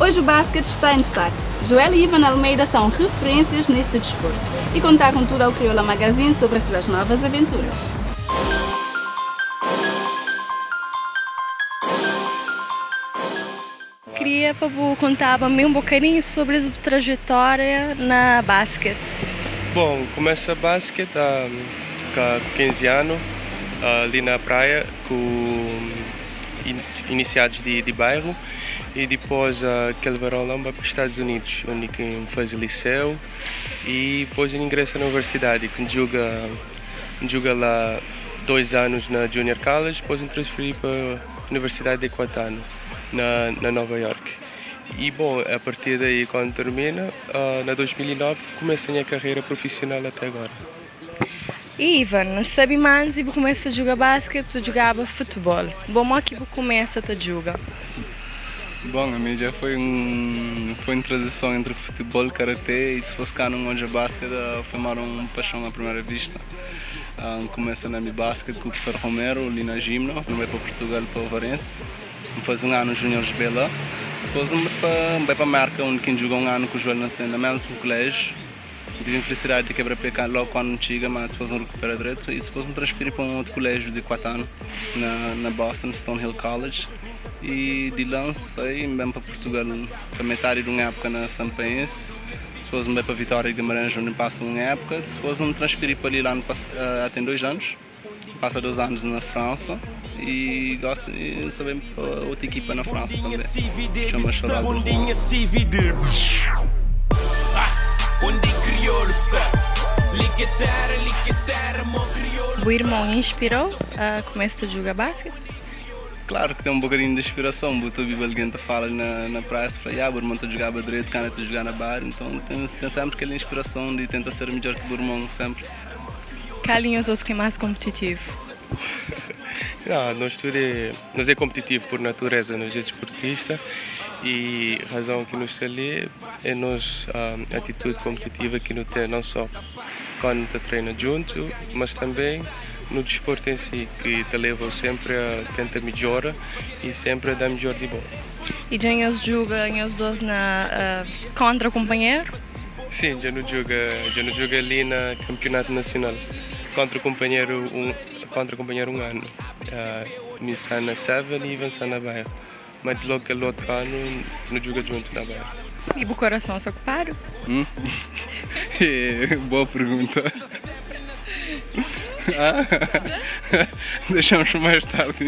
Hoje o basquete está em destaque. Joel e Ivan Almeida são referências neste desporto e contar com tudo ao Crioula Magazine sobre as suas novas aventuras. Queria para você contar para mim um bocadinho sobre a sua trajetória na basquete. Bom, começa basquete há 15 anos, ali na praia, com iniciados de bairro, e depois aquele verão lá para os Estados Unidos, onde faz liceu, e depois ingressa na universidade, que joga lá 2 anos na Junior College, depois transferi para a Universidade de Equatano, na Nova York. E bom, a partir daí, quando termina, na 2009, começa a minha carreira profissional até agora. E Ivan, sabe mais e começa a jogar basquete, você jogava futebol. Bom, aqui você começa a jogar. Bom, a minha já foi uma transição entre futebol, karatê e depois cá no Monja Basquete foi uma paixão à primeira vista. Começa na minha basquete com o professor Romero, ali na Gimno, não vai para Portugal, para o Varense. Faz um ano junior de Bela. Depois vai para a marca, onde quem jogou um ano com o Joel no mesmo colégio. Tive a felicidade de quebrar pecar logo quando chega, mas depois não recupera direito. E depois me transferi para um outro colégio de Equatano, na Boston, Stonehill College. E de lá saí bem para Portugal, para metade de uma época na Sampaense. Depois me vai para Vitória de Guimarães, onde passo uma época. Depois me transferi para ali lá há 2 anos. Passa 2 anos na França e gosto de saber outra equipa na França também. Chama Choral do O irmão inspirou a começar a jogar basquete? Claro que tem um bocadinho de inspiração, porque alguém fala na praia, fala, o irmão está a jogar direito, cana está a jogar na bar, então tem sempre aquela inspiração de tentar ser melhor que o irmão, sempre. Qual é que é mais competitivo? Não, nós é competitivo por natureza, nós é desportista e a razão que nos está ali é a atitude competitiva que nos tem, não só quando te treina junto, mas também no desporto em si, que te leva sempre a tentar melhorar e sempre a dar melhor de bola. E já os dois contra o companheiro? Sim, já não joga ali no campeonato nacional. Contra o companheiro um ano. Nissan na 7 e Ivan na Baia. Mas logo aquele outro ano não joga junto na Baia. E o coração se ocupado? Boa pergunta. Deixamos mais tarde.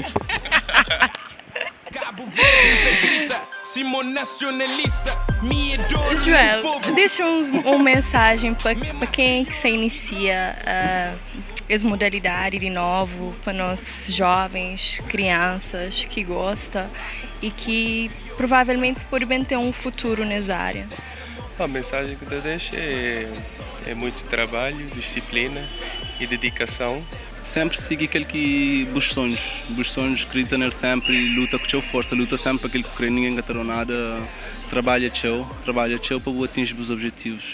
Joel, deixa uma mensagem para quem que se inicia as modalidades de novo, para nós jovens, crianças que gostam e que provavelmente podem ter um futuro nessa área. A mensagem que eu deixo é muito trabalho, disciplina e dedicação. Sempre seguir aquele que busca sonhos, acredita nele sempre, luta com a sua força, luta sempre para aquele que crê, ninguém engatarou nada, trabalha para atingir os objetivos.